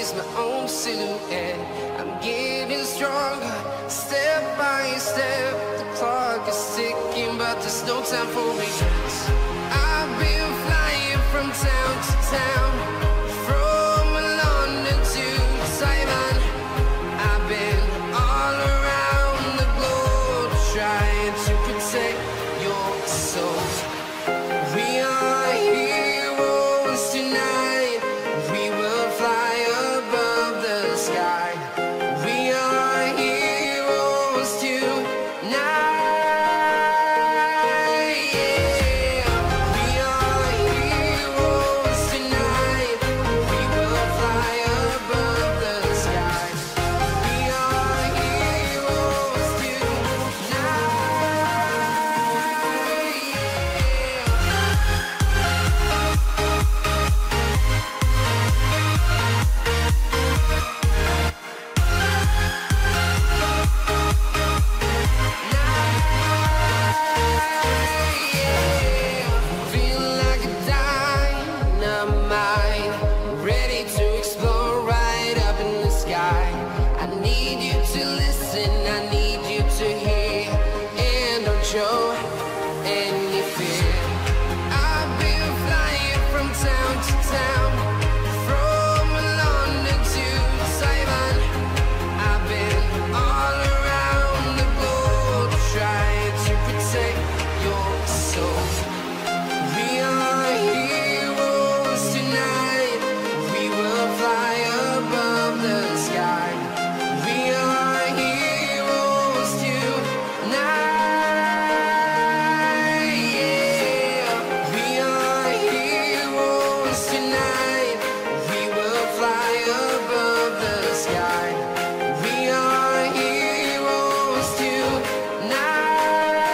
chase my own silhouette. I'm getting stronger, step by step. The clock is ticking, but there's no time for regrets. I've been flying from town to town, from London to Taiwan. I've been all around the globe, trying to protect your soul. We are heroes tonight. We will fly above the sky. We are heroes tonight. Yeah. We are heroes tonight. We will fly above the sky. We are heroes tonight. Feel like a dynamite, ready to explore right up in the sky. I need you to listen, I need you to hear, and don't show any fear. I've been flying from town to town, from London to Taiwan. I've been all around the globe, trying to protect your soul. We are heroes tonight. We will fly above the sky. We are heroes tonight. Yeah. We are heroes tonight. We will fly above the sky. We are heroes tonight.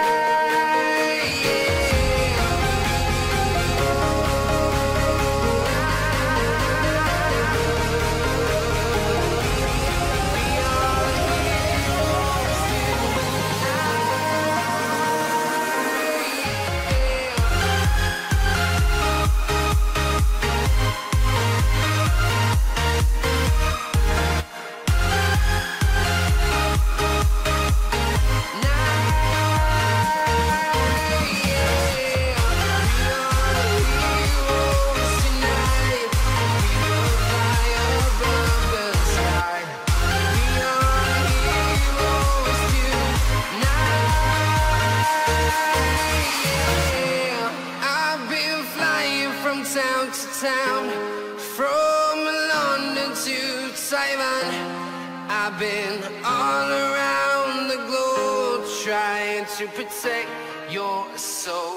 I've been flying from town to town, from London to Taiwan. I've been all around the globe, trying to protect your soul.